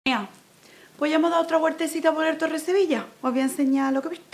Mira, pues ya hemos dado otra vueltecita por el Torre Sevilla. Os voy a enseñar lo que he visto.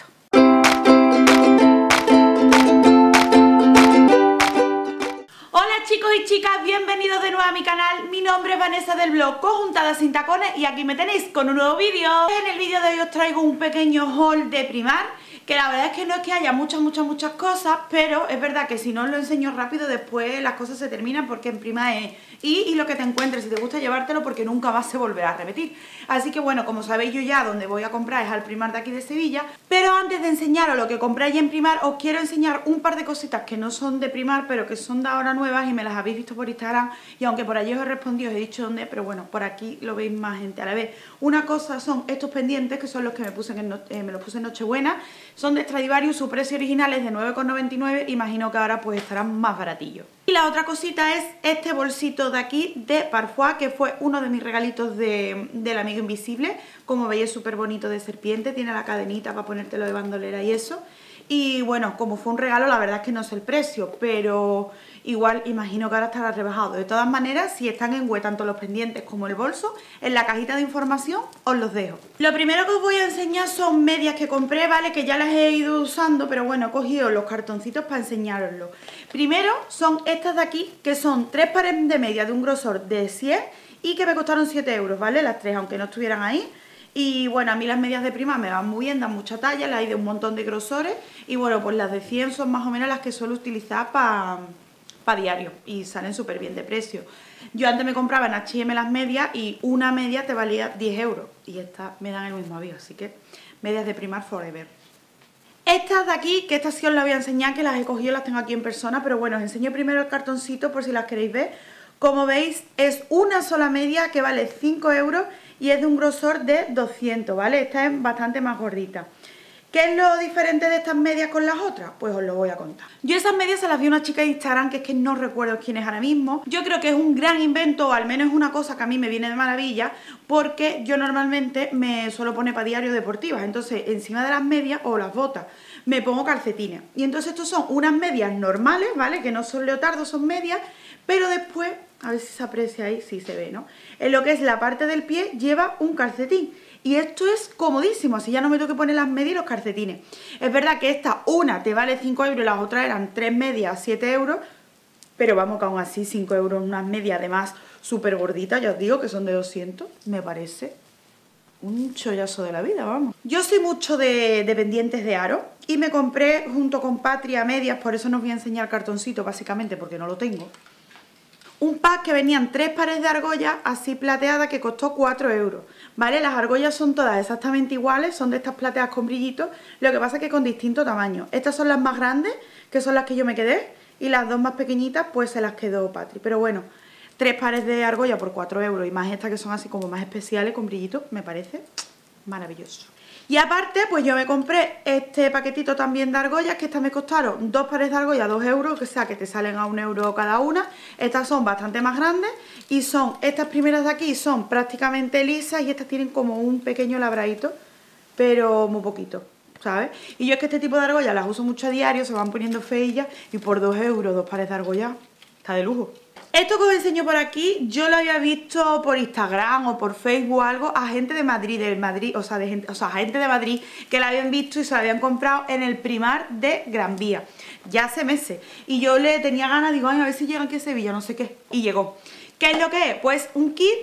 Hola chicos y chicas, bienvenidos de nuevo a mi canal. Mi nombre es Vanessa del blog Conjuntada Sin Tacones y aquí me tenéis con un nuevo vídeo. En el vídeo de hoy os traigo un pequeño haul de Primar, que la verdad es que no es que haya muchas cosas, pero es verdad que si no os lo enseño rápido después las cosas se terminan, porque en Primar es y lo que te encuentres, si te gusta llevártelo, porque nunca más se volverá a repetir. Así que bueno, como sabéis, yo ya donde voy a comprar es al Primar de aquí de Sevilla, pero antes de enseñaros lo que compré allí en Primar, os quiero enseñar un par de cositas que no son de Primar, pero que son de ahora nuevas y me las habéis visto por Instagram, y aunque por allí os he respondido, os he dicho dónde, pero bueno, por aquí lo veis más gente a la vez. Una cosa son estos pendientes, que son los que me los puse en Nochebuena, son de Stradivarius, su precio original es de 9,99, imagino que ahora pues estarán más baratillos. Y la otra cosita es este bolsito de aquí de Parfois, que fue uno de mis regalitos del amigo invisible. Como veis es súper bonito, de serpiente, tiene la cadenita para ponértelo de bandolera y eso. Y bueno, como fue un regalo, la verdad es que no sé el precio, pero igual imagino que ahora estará rebajado. De todas maneras, si están en web tanto los pendientes como el bolso, en la cajita de información os los dejo. Lo primero que os voy a enseñar son medias que compré, ¿vale? Que ya las he ido usando, pero bueno, he cogido los cartoncitos para enseñároslo. Primero son estas de aquí, que son 3 pares de medias de un grosor de 100 y que me costaron 7 euros, ¿vale? Las 3, aunque no estuvieran ahí. Y bueno, a mí las medias de Primar me van muy bien, dan mucha talla, las hay de un montón de grosores. Y bueno, pues las de 100 son más o menos las que suelo utilizar para diario y salen súper bien de precio. Yo antes me compraba en H&M las medias y una media te valía 10 euros. Y estas me dan el mismo aviso, así que medias de Primar forever. Estas de aquí, que estas sí os las voy a enseñar, que las he cogido, las tengo aquí en persona, pero bueno, os enseño primero el cartoncito por si las queréis ver. Como veis, es una sola media que vale 5 euros y es de un grosor de 200, ¿vale? Esta es bastante más gordita. ¿Qué es lo diferente de estas medias con las otras? Pues os lo voy a contar. Yo esas medias se las vi a una chica de Instagram, que es que no recuerdo quién es ahora mismo. Yo creo que es un gran invento, o al menos es una cosa que a mí me viene de maravilla, porque yo normalmente me suelo poner para diario deportivas. Entonces, encima de las medias o las botas, me pongo calcetines. Y entonces estos son unas medias normales, ¿vale? Que no son leotardos, son medias, pero después, a ver si se aprecia ahí, sí se ve, ¿no? En lo que es la parte del pie lleva un calcetín. Y esto es comodísimo, así ya no me tengo que poner las medias y los calcetines. Es verdad que esta, una te vale 5 euros y las otras eran 3 medias, 7 euros. Pero vamos, que aún así 5 euros unas medias, además súper gorditas, ya os digo que son de 200, me parece un chollazo de la vida, vamos. Yo soy mucho de pendientes de aro y me compré junto con Patria medias, por eso no os voy a enseñar cartoncito básicamente porque no lo tengo. Un pack que venían 3 pares de argollas así plateadas que costó 4 euros, ¿vale? Las argollas son todas exactamente iguales, son de estas plateadas con brillitos, lo que pasa es que con distinto tamaño. Estas son las más grandes, que son las que yo me quedé, y las dos más pequeñitas pues se las quedó Patri. Pero bueno, 3 pares de argolla por 4 euros y más estas que son así como más especiales con brillitos, me parece maravilloso. Y aparte, pues yo me compré este paquetito también de argollas, que estas me costaron 2 pares de argollas 2 euros, que sea que te salen a 1 euro cada una. Estas son bastante más grandes y son, estas primeras de aquí son prácticamente lisas y estas tienen como un pequeño labradito, pero muy poquito, ¿sabes? Y yo es que este tipo de argollas las uso mucho a diario, se van poniendo feillas y por 2 euros 2 pares de argollas, está de lujo. Esto que os enseño por aquí, yo lo había visto por Instagram o por Facebook o algo a gente de Madrid, gente de Madrid que la habían visto y se la habían comprado en el Primar de Gran Vía, ya hace meses. Y yo le tenía ganas, digo, ay, a ver si llega aquí a Sevilla, no sé qué, y llegó. ¿Qué es lo que es? Pues un kit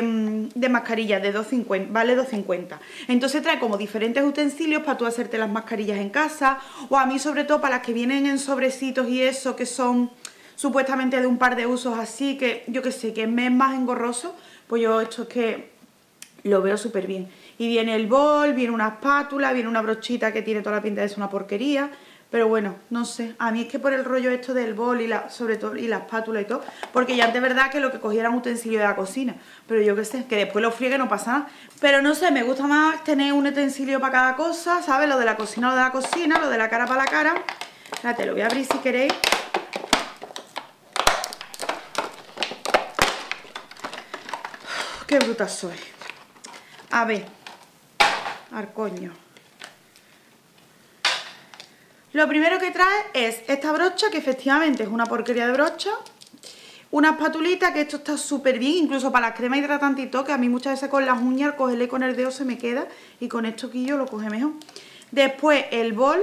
de mascarillas de 2,50, vale 2,50. Entonces trae como diferentes utensilios para tú hacerte las mascarillas en casa, o a mí sobre todo para las que vienen en sobrecitos y eso, que son supuestamente de un par de usos así, que yo que sé, que me es más engorroso, pues yo esto es que lo veo súper bien. Y viene el bol, viene una espátula, viene una brochita que tiene toda la pinta de ser una porquería, pero bueno, no sé, a mí es que por el rollo esto del bol y sobre todo y la espátula y todo, porque ya antes verdad que lo que cogía era un utensilio de la cocina, pero yo que sé, que después lo friegue no pasa nada. Pero no sé, me gusta más tener un utensilio para cada cosa, ¿sabes? Lo de la cocina, lo de la cocina, lo de la cara para la cara. Espérate, lo voy a abrir si queréis. Qué bruta soy. A ver. Al coño. Lo primero que trae es esta brocha, que efectivamente es una porquería de brocha. Una espatulita, que esto está súper bien, incluso para las cremas hidratantes y todo, que a mí muchas veces con las uñas, cogerle con el dedo se me queda, y con esto aquí yo lo coge mejor. Después el bol,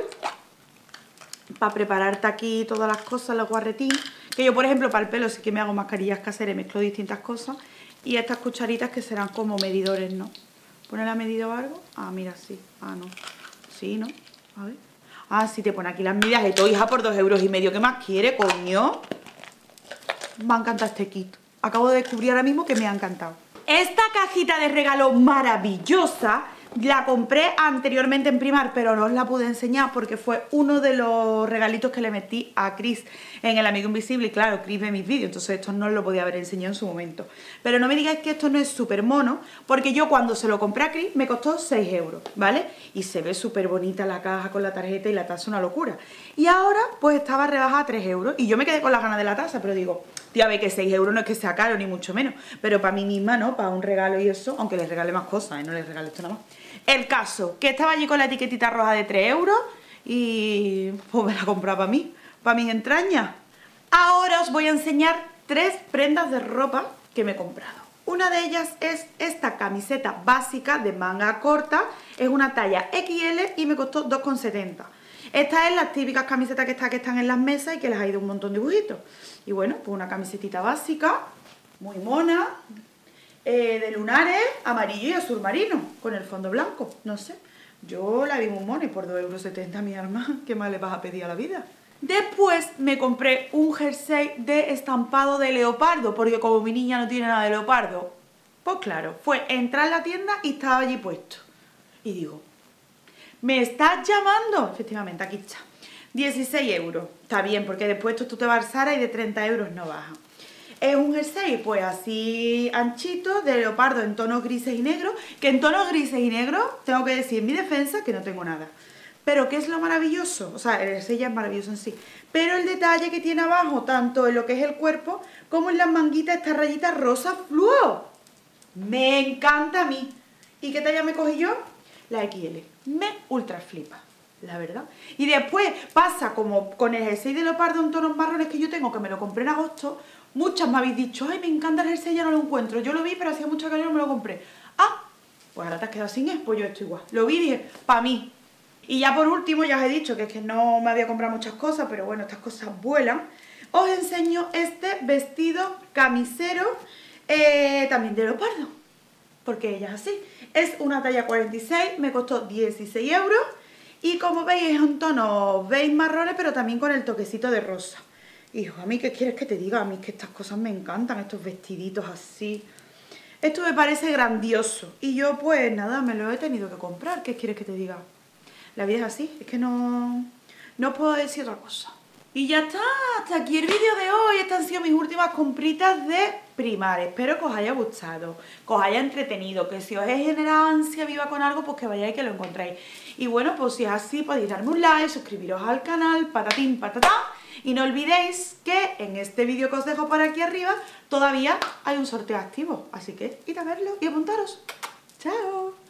para prepararte aquí todas las cosas, los guarretín, que yo por ejemplo para el pelo sí que me hago mascarillas caseras y mezclo distintas cosas, y estas cucharitas que serán como medidores, ¿no? ¿Pone la medida o algo? Ah, mira, sí. Ah, no. Sí, ¿no? A ver. Ah, sí, te pone aquí las medidas de todo, hija, por 2,5 €. ¿Qué más quiere, coño? Me ha encantado este kit. Acabo de descubrir ahora mismo que me ha encantado. Esta cajita de regalo maravillosa la compré anteriormente en Primark, pero no os la pude enseñar porque fue uno de los regalitos que le metí a Chris en El Amigo Invisible. Y claro, Chris ve mis vídeos, entonces esto no os lo podía haber enseñado en su momento. Pero no me digáis que esto no es súper mono, porque yo cuando se lo compré a Chris me costó 6 €, ¿vale? Y se ve súper bonita la caja con la tarjeta y la taza, una locura. Y ahora pues estaba rebajada a 3 €, y yo me quedé con las ganas de la taza, pero digo, tía, ve que 6 € no es que sea caro, ni mucho menos, pero para mí misma, ¿no? Para un regalo y eso, aunque les regale más cosas, no les regale esto nada más. El caso, que estaba allí con la etiquetita roja de 3 € y pues me la compraba para mis entrañas. Ahora os voy a enseñar 3 prendas de ropa que me he comprado. Una de ellas es esta camiseta básica de manga corta, es una talla XL y me costó 2,70 €. Esta es las típicas camisetas que están en las mesas y que les ha ido un montón de dibujitos. Y bueno, pues una camisetita básica, muy mona, de lunares, amarillo y azul marino, con el fondo blanco, no sé. Yo la vi muy mona y por 2,70 €, mi arma, ¿qué más le vas a pedir a la vida? Después me compré un jersey de estampado de leopardo, porque como mi niña no tiene nada de leopardo, pues claro, fue entrar en la tienda y estaba allí puesto. Y digo, ¿me estás llamando? Efectivamente, aquí está. 16 €. Está bien, porque después tú te vas al Zara y de 30 € no baja. Es un jersey pues así anchito, de leopardo en tonos grises y negros, que en tonos grises y negros tengo que decir en mi defensa que no tengo nada. Pero ¿qué es lo maravilloso? O sea, el jersey ya es maravilloso en sí, pero el detalle que tiene abajo, tanto en lo que es el cuerpo, como en las manguitas, estas rayitas rosas fluo. Me encanta a mí. ¿Y qué talla me cogí yo? La XL. Me ultra flipa, la verdad. Y después pasa como con el jersey de leopardo en tonos marrones que yo tengo, que me lo compré en agosto. Muchas me habéis dicho, ay, me encanta el jersey, ya no lo encuentro. Yo lo vi, pero hacía mucho calor y no me lo compré. Ah, pues ahora te has quedado sin él, pues yo estoy igual. Lo vi y dije, para mí. Y ya por último, ya os he dicho que es que no me había comprado muchas cosas, pero bueno, estas cosas vuelan. Os enseño este vestido camisero, también de leopardo, porque ella es así. Es una talla 46, me costó 16 €. Y como veis es un tono beige marrones, pero también con el toquecito de rosa. Hijo, a mí, ¿qué quieres que te diga? A mí es que estas cosas me encantan, estos vestiditos así. Esto me parece grandioso. Y yo, pues nada, me lo he tenido que comprar. ¿Qué quieres que te diga? La vida es así, es que no puedo decir otra cosa. Y ya está, hasta aquí el vídeo de hoy. Estas han sido mis últimas compritas de Primark. Espero que os haya gustado, que os haya entretenido, que si os he generado ansia viva con algo, pues que vayáis y que lo encontréis. Y bueno, pues si es así, podéis darme un like, suscribiros al canal, patatín, patatá. Y no olvidéis que en este vídeo que os dejo por aquí arriba todavía hay un sorteo activo. Así que id a verlo y apuntaros. ¡Chao!